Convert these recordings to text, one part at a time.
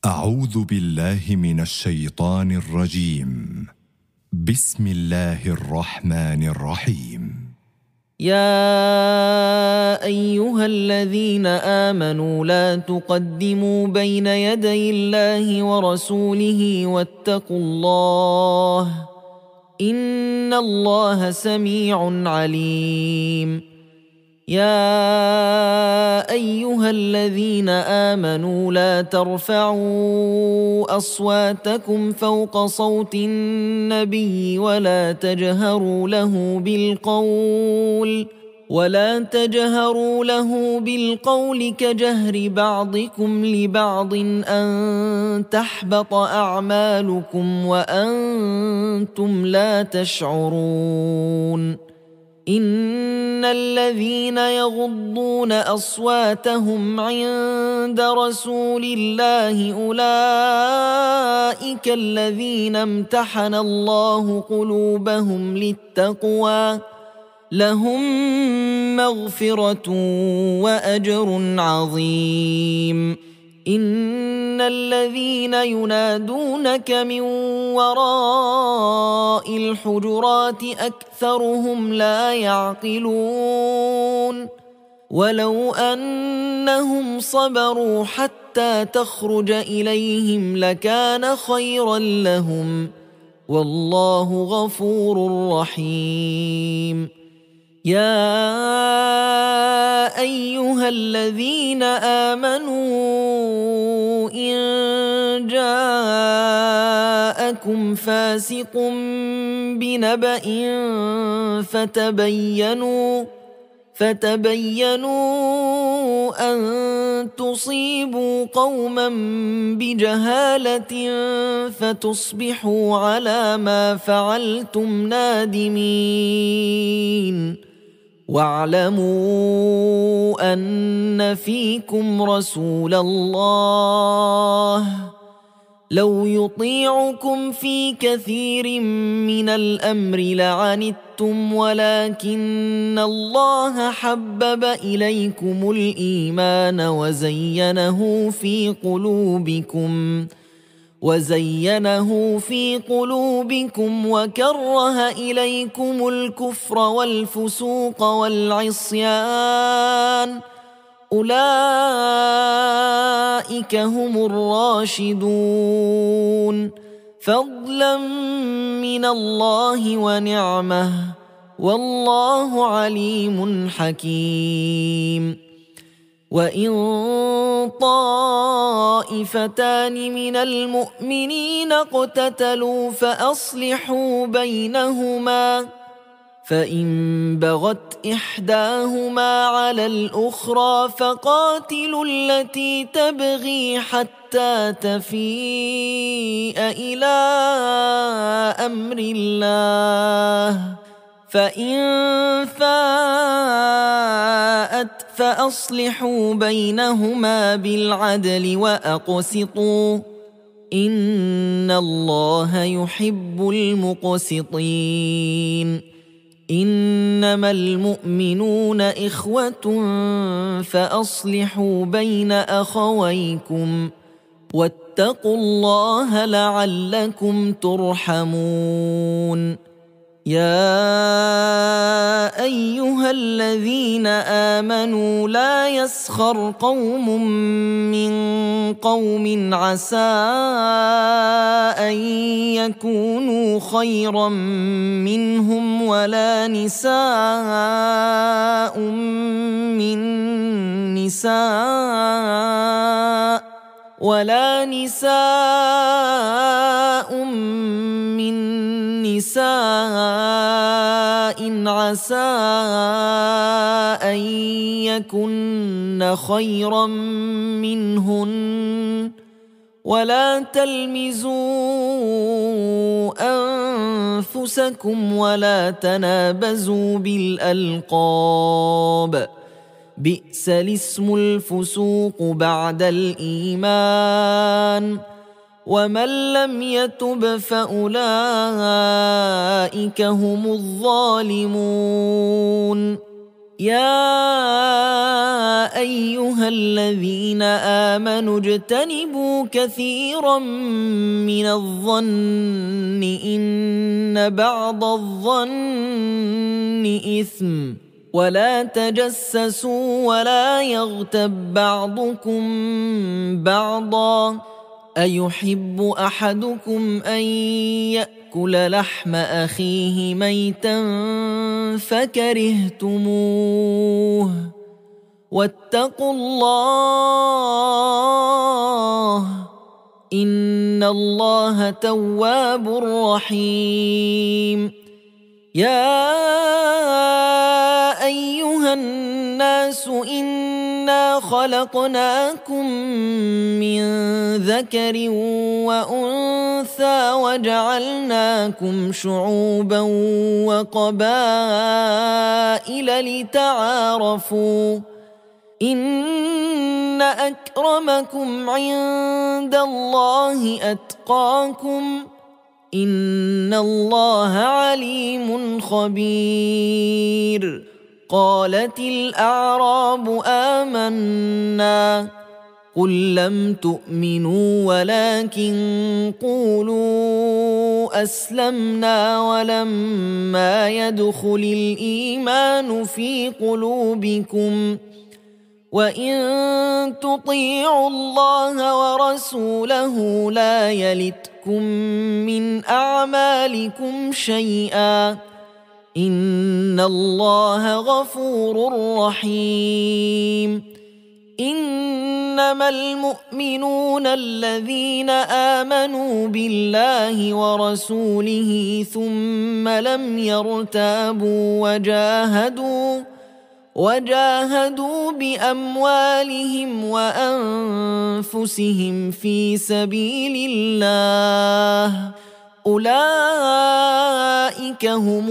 أعوذ بالله من الشيطان الرجيم. بسم الله الرحمن الرحيم. يا أيها الذين آمنوا لا تقدموا بين يدي الله ورسوله واتقوا الله إن الله سميع عليم. يا أيها الذين آمنوا لا ترفعوا أصواتكم فوق صوت النبي ولا تجهروا له بالقول كجهر بعضكم لبعض أن تحبط أعمالكم وأنتم لا تشعرون. إن الذين يغضون أصواتهم عند رسول الله أولئك الذين امتحن الله قلوبهم للتقوى لهم مغفرة وأجر عظيم. إن الذين ينادونك من وراء الحجرات أكثرهم لا يعقلون. ولو أنهم صبروا حتى تخرج إليهم لكان خيرا لهم والله غفور رحيم. يا أيها الذين آمنوا إن جاءكم فاسق بنبأ فتبينوا أن تصيبوا قوما بجهالة فتصبحوا على ما فعلتم نادمين. واعلموا أن فيكم رسول الله لو يطيعكم في كثير من الأمر لعنتم ولكن الله حبب إليكم الإيمان وزينه في قلوبكم وكره إليكم الكفر والفسوق والعصيان أولئك هم الراشدون فضلا من الله ونعمه والله عليم حكيم. وإن طائفتان من المؤمنين اقتتلوا فأصلحوا بينهما فإن بغت إحداهما على الأخرى فقاتلوا التي تبغي حتى تفيء إلى أمر الله فإن فاءت فأصلحوا بينهما بالعدل وأقسطوا إن الله يحب المقسطين. إنما المؤمنون إخوة فأصلحوا بين أخويكم واتقوا الله لعلكم ترحمون. يا أيها الذين آمنوا لا يسخر قوم من قوم عسى أن يكونوا خيرا منهم ولا نساء من نساء عسى أن يكن خيرا منهن ولا تلمزوا أنفسكم ولا تنابزوا بالألقاب بئس الاسم الفسوق بعد الإيمان ومن لم يتب فأولئك هم الظالمون. يا أيها الذين آمنوا اجتنبوا كثيرا من الظن إن بعض الظن إثم ولا تجسسوا ولا يغتب بعضكم بعضا أيحب أحدكم أن يأكل لحم أخيه ميتا فكرهتموه واتقوا الله إن الله تواب رحيم. يا أيها الناس إنا خلقناكم من ذكر وأنثى وجعلناكم شعوبا وقبائل لتعارفوا إن أكرمكم عند الله أتقاكم إن الله عليم خبير. قالت الأعراب آمنا قل لم تؤمنوا ولكن قولوا أسلمنا ولما يدخل الإيمان في قلوبكم وإن تطيعوا الله ورسوله لا يلتكم من أعمالكم شيئا إن الله غفور رحيم. إنما المؤمنون الذين آمنوا بالله ورسوله ثم لم يرتابوا وجاهدوا بأموالهم وأنفسهم في سبيل الله أولئك هم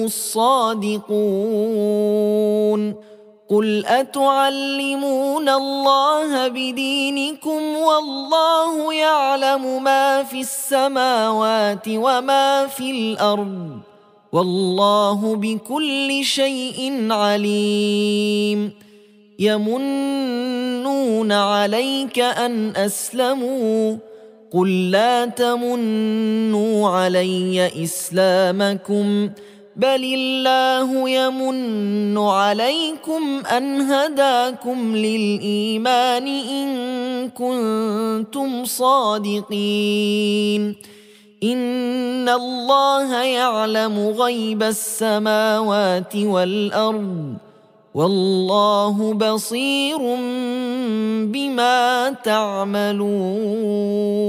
الصادقون. قل أتعلمون الله بدينكم والله يعلم ما في السماوات وما في الأرض والله بكل شيء عليم. يمنون عليك أن أسلموا قل لا تمنوا علي إسلامكم بل الله يمن عليكم أن هداكم للإيمان إن كنتم صادقين. إن الله يعلم غيب السماوات والأرض والله بصير بما تعملون.